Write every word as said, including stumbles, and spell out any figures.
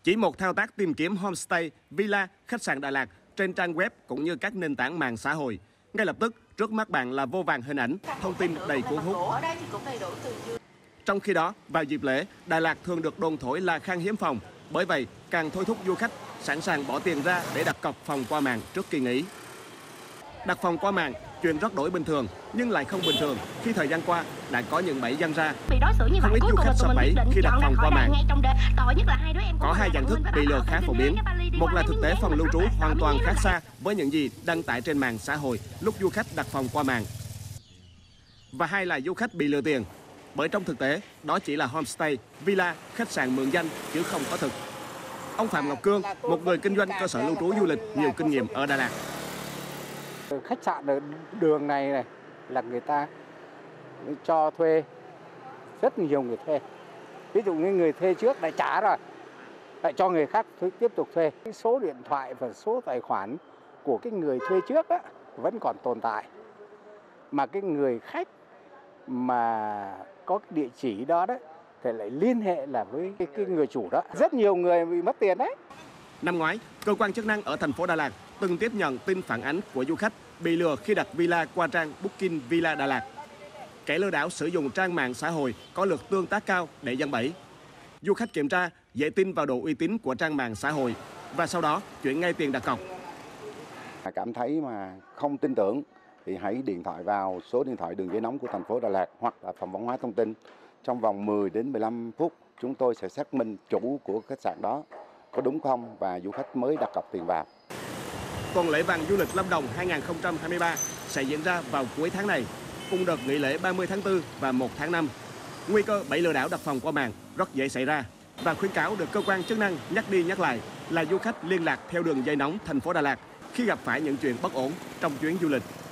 Chỉ một thao tác tìm kiếm homestay, villa, khách sạn Đà Lạt trên trang web cũng như các nền tảng mạng xã hội, ngay lập tức trước mắt bạn là vô vàn hình ảnh, thông tin đầy cuốn hút. Trong khi đó, vào dịp lễ, Đà Lạt thường được đồn thổi là khan hiếm phòng, bởi vậy càng thôi thúc du khách sẵn sàng bỏ tiền ra để đặt cọc phòng qua mạng trước kỳ nghỉ. Đặt phòng qua mạng, chuyện rất đổi bình thường, nhưng lại không bình thường khi thời gian qua đã có những bẫy giăng ra. Không ít du khách sập bẫy khi đặt phòng qua mạng. Có hai dạng thức bị lừa khá phổ biến. Một là thực tế phòng lưu trú hoàn toàn khác xa với những gì đăng tải trên mạng xã hội lúc du khách đặt phòng qua mạng. Và hai là du khách bị lừa tiền, bởi trong thực tế đó chỉ là homestay, villa, khách sạn mượn danh chứ không có thực. Ông Phạm Ngọc Cương, một người kinh doanh cơ sở lưu trú du lịch nhiều kinh nghiệm ở Đà Lạt. Khách sạn ở đường này này là người ta cho thuê, rất nhiều người thuê. Ví dụ như người thuê trước lại trả rồi, lại cho người khác tiếp tục thuê. Cái số điện thoại và số tài khoản của cái người thuê trước á, vẫn còn tồn tại. Mà cái người khách mà có cái địa chỉ đó đấy thì lại liên hệ là với cái, cái người chủ đó. Rất nhiều người bị mất tiền đấy. Năm ngoái, cơ quan chức năng ở thành phố Đà Lạt từng tiếp nhận tin phản ánh của du khách bị lừa khi đặt villa qua trang Booking Villa Đà Lạt. Kẻ lừa đảo sử dụng trang mạng xã hội có lượt tương tác cao để giăng bẫy. Du khách kiểm tra dễ tin vào độ uy tín của trang mạng xã hội và sau đó chuyển ngay tiền đặt cọc. Cảm thấy mà không tin tưởng thì hãy điện thoại vào số điện thoại đường dây nóng của thành phố Đà Lạt hoặc là phòng văn hóa thông tin. Trong vòng mười đến mười lăm phút, chúng tôi sẽ xác minh chủ của khách sạn đó có đúng không và du khách mới đặt cọc tiền vào. Tuần lễ vàng du lịch Lâm Đồng hai nghìn không trăm hai mươi ba sẽ diễn ra vào cuối tháng này, cùng đợt nghỉ lễ ba mươi tháng tư và một tháng năm. Nguy cơ bẫy lừa đảo đặt phòng qua mạng rất dễ xảy ra và khuyến cáo được cơ quan chức năng nhắc đi nhắc lại là du khách liên lạc theo đường dây nóng thành phố Đà Lạt khi gặp phải những chuyện bất ổn trong chuyến du lịch.